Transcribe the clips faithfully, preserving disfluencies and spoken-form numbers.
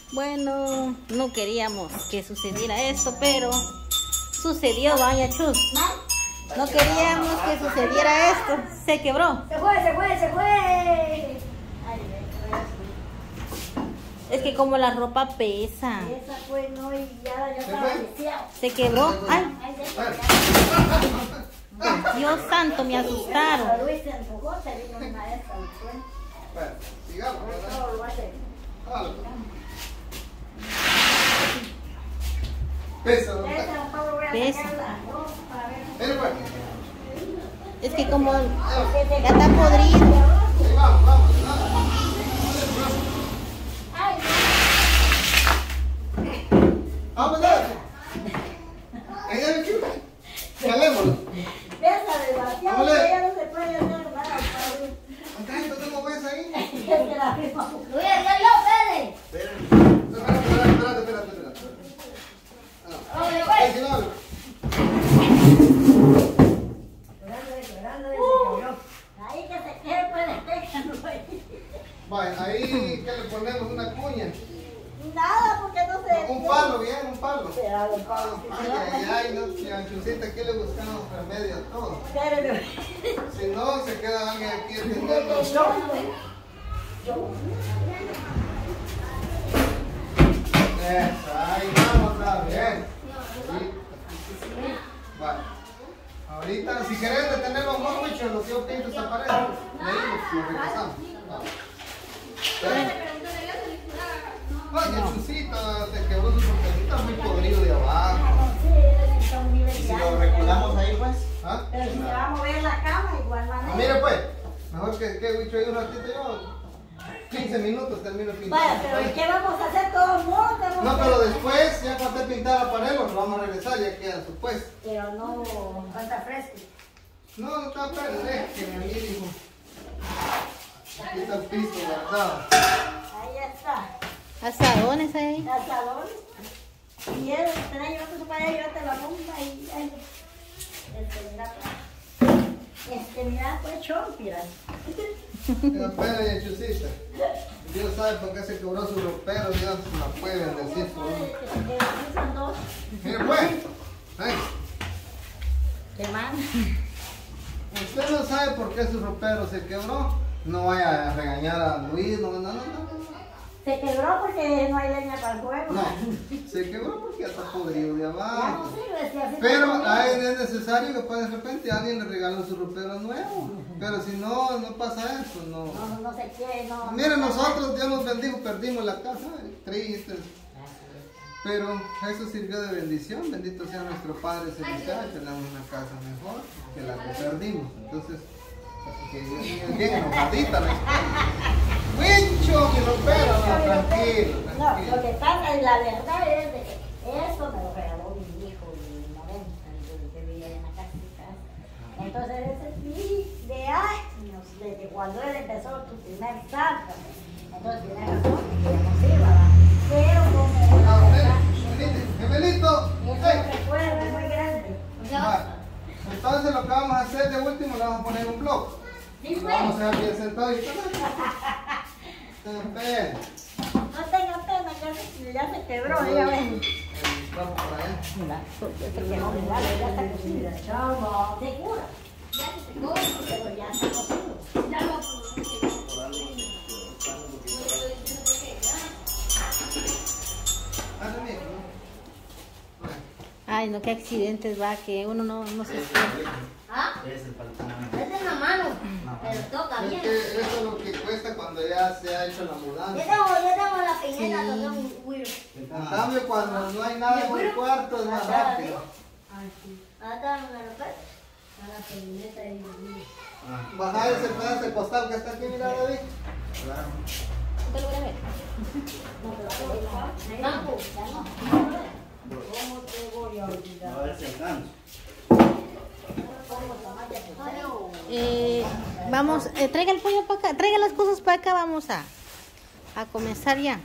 Bueno, no queríamos que sucediera esto, pero sucedió, doña Chus. No queríamos que sucediera esto. Se quebró. Se fue, se fue, se fue. Es que como la ropa pesa. Esa fue, no, y ya, ya estaba viciado. Se quebró. Ay. Dios santo, me asustaron. Luis se empujó, se vino una de esas. Bueno, sigamos, ¿verdad? Todo lo hace. Hágalo. Pesa, ¿no? Esa, un poco voy a Pesa. sacarla, ¿no? Para ver. Mire, pues. Es que como ya Porque está podrido. Ahí vamos, vamos, vamos. Ay, Vamos, dale. Ahí dale, chico. Calémoslo. besa demasiado, Vamos, que ya no se puede hacer nada. Acá, entonces, ¿cómo ves ahí? Es que la misma. Luis, ya yo, Pérez. Espérate, espérate, espérate, espérate. Ah, Oye, ahí pues. sí no hablo. Llorando, llorando, se lloró. Ahí que se quede, puede pegarlo ahí. Vaya, ahí que le ponemos una cuña. Nada, porque no se. Un palo, bien, un palo. Será un palo. Ay, ay, ay, no, si a Chusita, ¿qué le buscamos remedio a todo? Espérate. Si no, se queda alguien aquí atendiendo. Yo. Eso, ahí vamos, está bien. Sí. Vale. Ahorita, si querés detenerlo mucho, lo que yo pinto esa pared, leímos, lo regresamos. Vamos. Oye, Chusita, se quebró su portecita muy podrido de abajo. Sí, está muy Si lo brillante. reculamos ahí, pues. ¿Ah? Pero si se va a mover la cama, igual Ah, manera. mire pues, mejor que, que Wicho ahí un ratito yo. quince minutos termino pintando. Vaya, pero ¿qué vamos a hacer todos modos? Tenemos No, que- pero después, ya cuando esté pintada la pared, lo vamos a regresar, ya queda su puesto. Pero no falta fresco. No, no está perdido, que mi hijo. Aquí está el piso guardado. Ahí está. Asadones ahí. El salón. Y él te la llevaste para allá, llévate la bomba y ahí. Este, mira, pues. Este, mira, pues chompira. Tenga pena y Chusita. Dios sabe por qué se quebró su ropero, Dios la puede bendecir por uno. Son dos. Mire pues, ay, ¿Qué más? usted no sabe por qué su ropero se quebró. No vaya a regañar a Luis, no, no, no, no. no. Se quebró porque no hay leña para el fuego. No, se quebró porque ya está podrido de Ya no abajo. sirve, si así Pero está ahí bien. es necesario que pues, de repente alguien le regale su ropero nuevo. Pero si no, no pasa eso, no. No, no se quiere, no. Miren, nosotros, Dios nos bendijo, perdimos la casa, eh, tristes. Pero eso sirvió de bendición, bendito sea nuestro Padre Celestial, tenemos una casa mejor que la que perdimos. Entonces, que bien, bien enojadita la historia. ¡Wincho, mi ropero! No, tranquilo, No, lo tranquilo. que pasa es la verdad es de que eso me lo regaló mi hijo de noventa, el que vivía en la casa de casa. Entonces ese es mi de años, desde cuando él empezó su primer salto. Entonces tiene razón, que no sirva, ¿va? Pero como Ah, la ven, verdad, venite, gemelito. ese ¡Ey! recuerdo es muy grande. Va. Entonces lo que vamos a hacer de último, le vamos a poner un blog. Sí, Lo pues. vamos a dejar bien sentado y tengan pena. No tenga pena, que ya se quebró, ya ven. El trapo por allá. Mira, se quebró, mira, ya está cocido. Chamo. ¿Segura? Ya se secó, pero ya está cocido. Ya lo Ah, también, ¿no? Ay, no, qué accidentes va, que uno no, no se espera. ¿Ah? Es el palcón. Es en la mano, pero toca Es bien. que eso es lo que cuesta cuando ya se ha hecho la Yo mudanza. tengo, yo tengo la piñeta, Sí. lo tengo un güiro. En cambio, cuando no hay nada en el cuarto es más rápido. Ay, sí. Ahora me lo puedes. A la piñeta y el güiro. Bajar ese pedazo de costal que está aquí, mira, David. Claro. ¿Usted lo quiere ver? No, pero ahí no. Ahí no, ya no. ¿Cómo te voy a olvidar? A ver si alcanzo. ¿Cómo tamaño que tengo? Eh, vamos, eh, traiga el pollo para acá, traiga las cosas para acá, vamos a, a comenzar ya.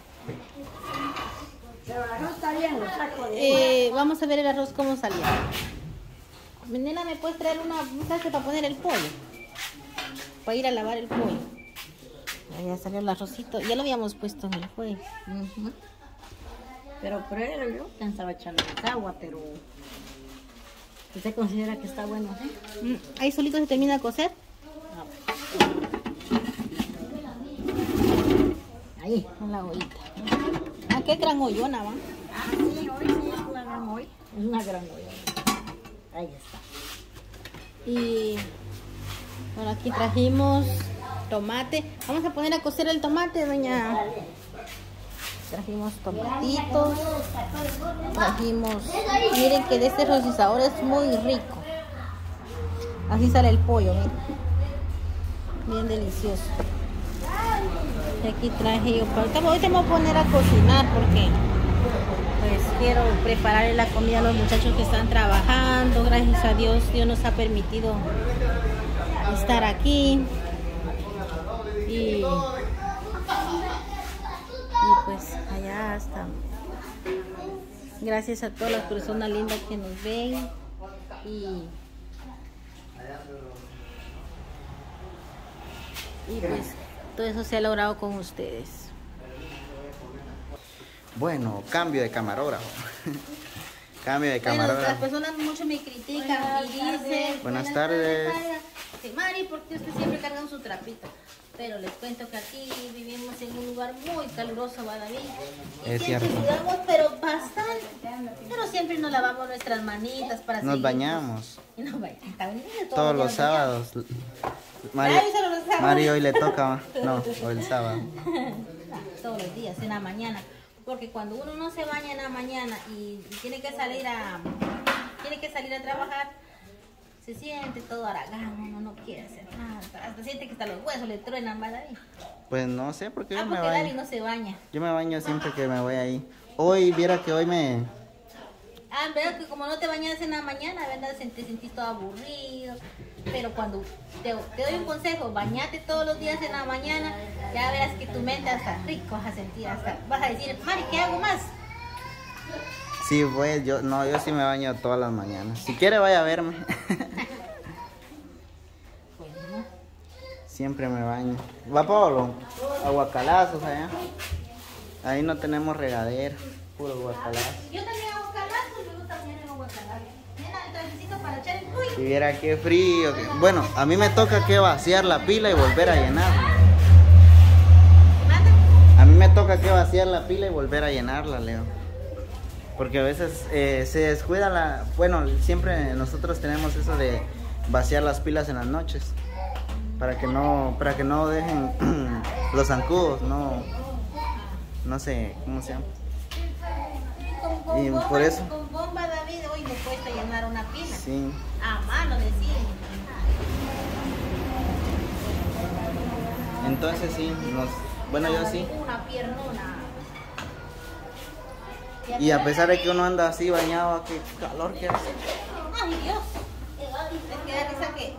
Pero la arroz está bien, lo saco de Eh, vamos a ver el arroz cómo salió. Nena, ¿me puedes traer una un saco para poner el pollo? Para ir a lavar el pollo. Ya salió el arrocito. Ya lo habíamos puesto en el juez. Uh-huh. Pero primero yo pensaba echarle más agua, pero ¿usted considera que está bueno? ¿Eh? Mm, ahí solito se termina de cocer. Ahí. Con la ollita. Ah, qué gran ollona, ¿va? Ah, sí, hoy sí es una gran olla. Es una gran olla. Ahí está. Y bueno, aquí trajimos tomate. Vamos a poner a cocer el tomate, doña. Trajimos tomatitos. Trajimos. Miren que de este rostizador es muy rico. Así sale el pollo, miren. Bien delicioso. Y aquí traje yo. Ahorita ahorita me voy a poner a cocinar porque pues quiero prepararle la comida a los muchachos que están trabajando. Gracias a Dios, Dios nos ha permitido estar aquí. Y, y pues allá está. Gracias a todas las personas lindas que nos ven. Y, y pues todo eso se ha logrado con ustedes. Bueno, cambio de camarógrafo. Cambio de Bueno, camarógrafo. las personas mucho me critican y dicen Buenas tardes. Sí, Mari, ¿por qué usted siempre carga su trapito? Pero les cuento que aquí vivimos en un lugar muy caluroso, Guadaví. Es siempre cierto. sudamos, pero bastante. Pero siempre nos lavamos nuestras manitas para Nos seguir, bañamos. pues, y nos bañamos. Todos los sábados. Mari, Ay, solo los sábados. Mari hoy le toca. No, hoy el sábado. Todos los días, en la mañana. Porque cuando uno no se baña en la mañana y, y tiene que salir a tiene que salir a trabajar, se siente todo haragán, uno no quiere hacer nada, hasta siente que hasta los huesos le truenan, ¿va, David? Pues no sé, porque yo Ah, me porque David baño. no se baña. Yo me baño siempre que me voy ahí. Hoy, viera que hoy me... Ah, veo que como no te bañas en la mañana, ¿verdad? Te sentís todo aburrido. Pero cuando te, te doy un consejo, bañate todos los días en la mañana, ya verás que tu mente hasta rico vas a sentir, hasta vas a decir, Mari, ¿qué hago más? Sí, pues yo, no, yo sí me baño todas las mañanas. Si quiere vaya a verme. Bueno, Siempre me baño. Va Pablo, aguacalazos allá. Ahí no tenemos regadera, puro aguacalazo. yo también hago calazos, me gusta poner agua calazos. Nena, el necesito para echar el tuyo. Si viera qué frío. que- Bueno, a mí me toca que vaciar la pila y volver a llenar. ¿Manda? A mí me toca que vaciar la pila y volver a llenarla, Leo. Porque a veces eh, se descuida la... Bueno, siempre nosotros tenemos eso de vaciar las pilas en las noches. Para que no, para que no dejen los zancudos, no... No sé, ¿cómo se llama? Con, con Y bomba, por eso- con bomba, David, hoy me cuesta llenar una pila. Sí. A mano, deciden. Entonces sí, nos... Bueno, yo sí. Una piernona. Y a pesar de que uno anda así bañado, qué calor que hace. Ay, Dios. Es que da risa que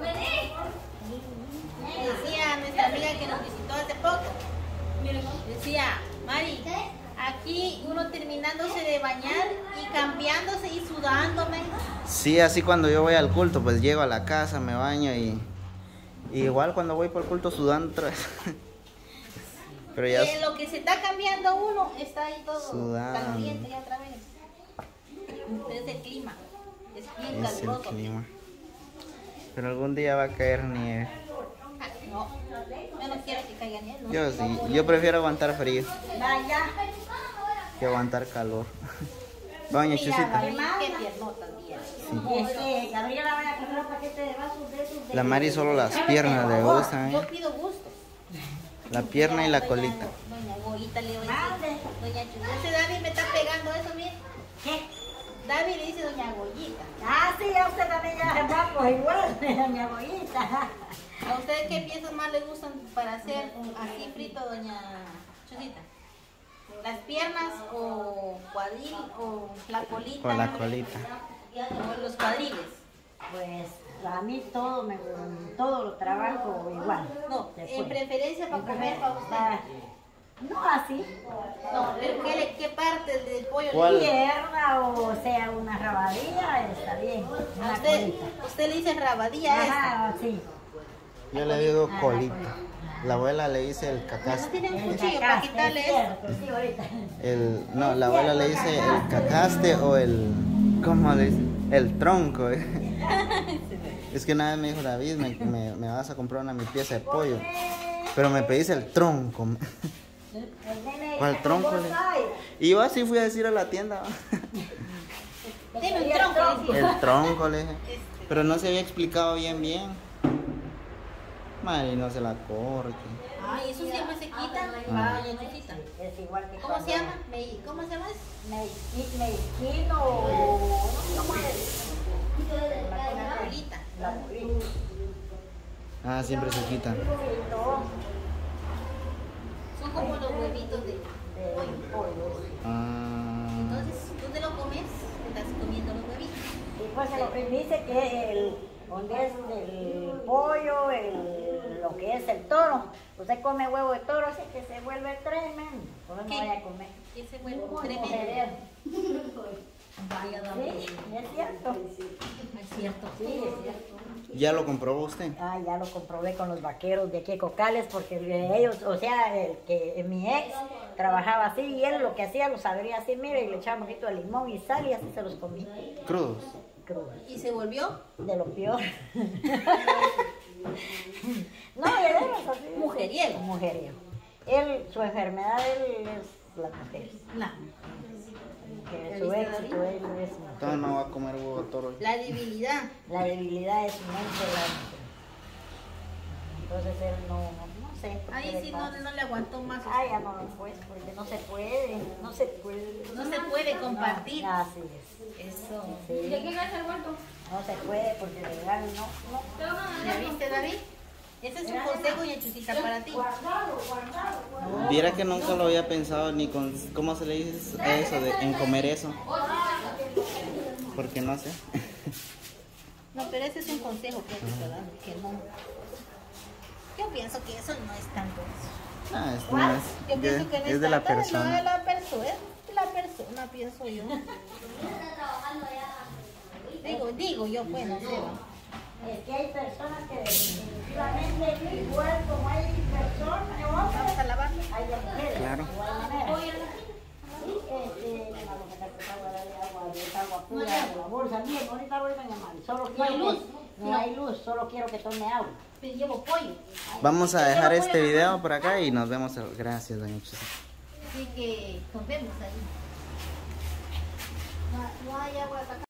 decía nuestra amiga que nos visitó hace poco. Decía, Mari, aquí uno terminándose de bañar y cambiándose y sudándome. Sí, así cuando yo voy al culto, pues llego a la casa, me baño y, y igual cuando voy por el culto sudando otra vez. Pero ya Y en lo que se está cambiando uno, está ahí todo Sudando. caliente ya otra vez. Es el clima. Es bien es el caluroso. clima. Pero algún día va a caer nieve. Ah, no, yo no quiero que caiga nieve. ¿no? Yo sí, yo prefiero aguantar frío Vaya. que aguantar calor. Doña Chusita, Ay, qué piernota tiene. Este, Gabriela vaya a comprar un paquete de vasos de esos de... la Mari solo las piernas le gustan, Yo ¿eh? pido gusto. La pierna y la colita. Doña Goyita le voy a Mande. decir. Doña Chusita. Ese David me está pegando eso, mire. ¿Qué? David le dice Doña Goyita. Ah, sí, a usted también ya es guapo, igual, mi abuelita. ¿A ustedes qué piezas más les gustan para hacer así frito, Doña Chusita? ¿Las piernas o cuadril o la colita? Con la colita. O los cuadriles. Pues a mí todo, me, todo lo trabajo igual. No, Después. en preferencia para comer para usted. Ah, no así. No, pero ¿qué, le- qué parte del pollo ¿Cuál? le dice? Pierna o sea una rabadilla, está bien. A Una usted, colita. usted le dice rabadilla a esta. Ajá, sí. Yo le digo Ah, colita. colita. La abuela le dice el No cacaste. tiene un El cuchillo para cacaste, quitarle es eso. cierto, sí, ahorita. El, no, la abuela le dice el cacaste o el, ¿cómo le dice? El tronco. eh. Es que una vez me dijo David, me, me, me vas a comprar una mi pieza de pollo, pero me pediste el tronco. El nene ¿Cuál dice, tronco, "¿Vos le? sabes?". Y yo así fui a decir a la tienda. Dime un Y el tronco, decía. El tronco, le dije. Pero no se había explicado bien, bien. Madre, no se la corte. Ay, eso siempre se quita. Ah, ya se quita. Es igual que ¿Cómo cuando- se llama? Me- ¿Cómo se llama eso? Mezqui- Mezquino o... ¿Cómo es? La bolita. La bolita. Ah, siempre se quitan. No, Son como los huevitos de de pollo. pollo. Ah, Entonces, tú te lo comes, te estás comiendo los huevitos. Y pues lo que dice que el, donde es el pollo, el, lo que es el toro, usted come huevo de toro, así que se vuelve tremendo. Por eso no ¿Qué? vaya a comer. Ese huevo Como tremendo. cereal. Vaya, Sí, dame. es cierto. Es cierto. Sí, es cierto. ¿ya lo comprobó usted? Ah, ya lo comprobé con los vaqueros de aquí de Cocales, porque ellos, o sea, el que mi ex trabajaba así y él lo que hacía lo sabría así, mire, y le echaba un poquito de limón y sal y así se los comía. Crudos. Crudos. ¿Y se volvió? De lo peor. No, de veras así. Mujeriego. Mujeriego. Él, su enfermedad él es las mujeres. No. Que su éxito él es mujer. Entonces no va a comer huevo de toro. La debilidad. La debilidad es su mente la mujer. Entonces él no, no sé. por qué Ahí le sí no, pasa. no le aguantó más. Ah, ya no, pues, porque no se puede, no se puede. No se puede compartir. No, así es. Eso. Sí. No se puede porque legal no, no. ¿Ya viste, David? Ese es un consejo, Yachucita, para ti. Viera que nunca lo había pensado ni con, ¿cómo se le dice a eso de en comer eso? Porque no sé. No, pero ese es un consejo que te dando, que no. Yo pienso que eso no es tanto eso. Ah, esto no es, Yo pienso que no es de la tanto, no, de persona. la persona, es de la persona, pienso yo. Digo, digo yo, pues, no sé. ¿no? Es que hay personas que definitivamente, igual como hay personas, Vamos a hombres, lavar. hay de mujeres. Claro. de igual manera. Sí, este, vamos a sacar esta agua de agua, de esta agua pura de la bolsa. Bien, ahorita voy a llamar. Solo No hay quiero luz. que- No hay luz, solo quiero que tome agua. Me llevo pollo. Vamos a dejar este video por acá y nos vemos. el- Gracias, doña Chusita. Así que nos vemos ahí. No, no hay agua para acá.